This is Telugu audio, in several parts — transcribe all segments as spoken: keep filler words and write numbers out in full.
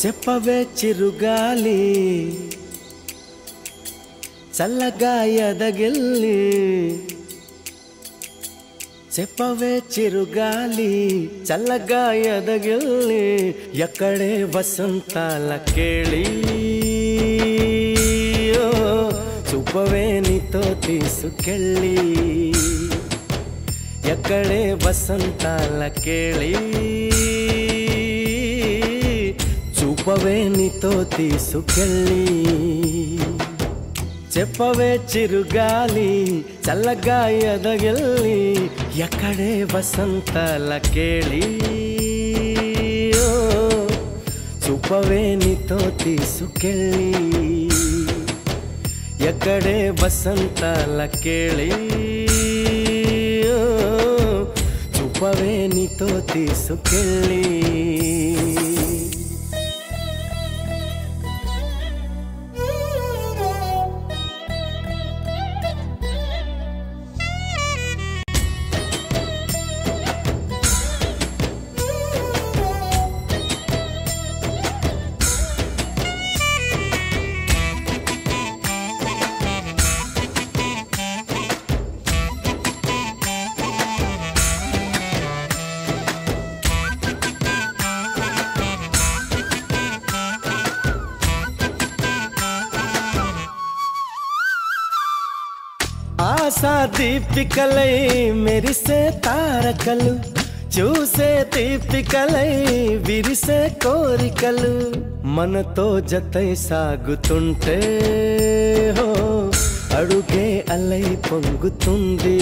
చెప్పవే చిరుగాలి చల్లగా ఎదగిల్లి చెప్పవే చిరుగాలి చల్లగా ఎదగిల్లి ఎక్కడే వసంతాల కేళి చూపవే నీతో తీసుకెళ్ళి ఎక్కడే వసంతాల కేళి చూపవే నీతో తీసుకెళ్ళి చెప్పవే చిరుగాలి చల్లగా ఎదగిల్లి ఎక్కడే వసంతాల కేళి చూపవే నీతో తీసుకెళ్ళి ఎక్కడే వసంతాల కేళి చూపవే నీతో తీసుకెళ్ళి ఆశా దీపికలై మెరిసే తారకలు చూసే దీపికలై విరిసే కోరికలు మనతో జతై సాగుతుంటే హో అడుగే అలై పొంగుతుంది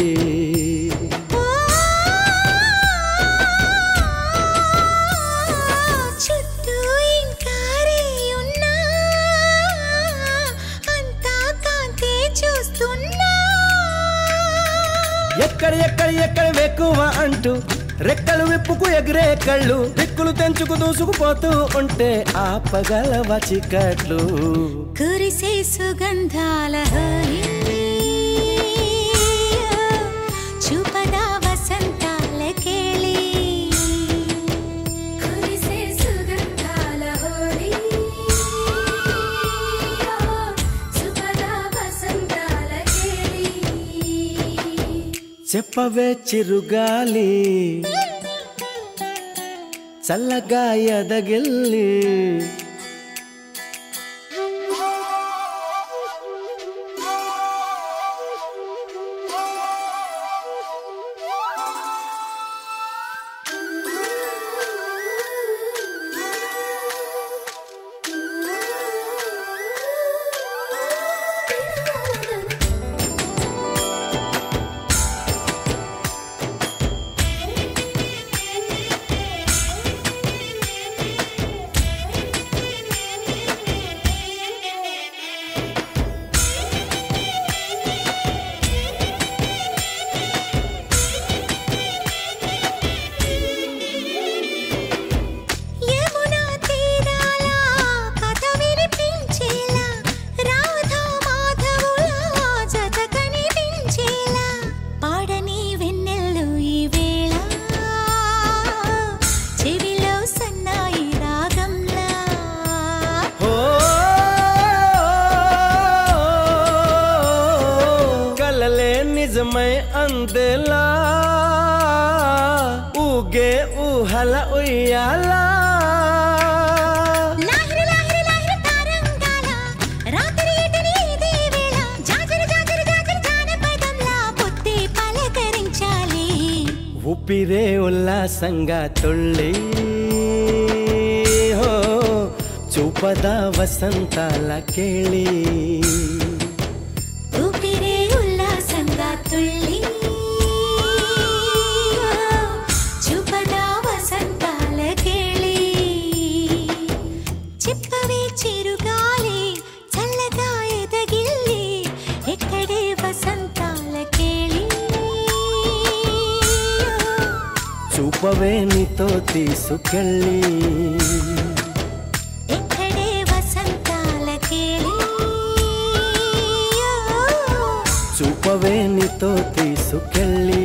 ఎక్కడ ఎక్కడ ఎక్కడ వెక్కువ అంటూ రెక్కలు విప్పుకు ఎగిరే కళ్ళు దిక్కులు తెంచుకు దూసుకుపోతూ ఉంటే ఆపగలవ చికట్లు కురిసే సుగంధాల చూపదా వసంతాల కేళి కురిసే సుగంధాల హోలీ చూపదా వసంతాల కేళి చెప్పవే చిరుగాలి చల్లగా ఎదగిల్లి నిజమై అందేలా ఊగే ఊహల ఉయ్యాలా ఊపిరే ఉల్లాసంగా తుళ్ళి హో చూపదా వసంతాల కేళి చూపదా వసంతాల కేళి చెప్పవే చిరుగాలి చల్లగా ఎదగిల్లి ఎక్కడే వసంతాల కేళి చూపవే నీతో తీసుకెళ్ళి ఎక్కడే వసంతాల కేళి చూపవే నీతో తీసుకెళ్ళి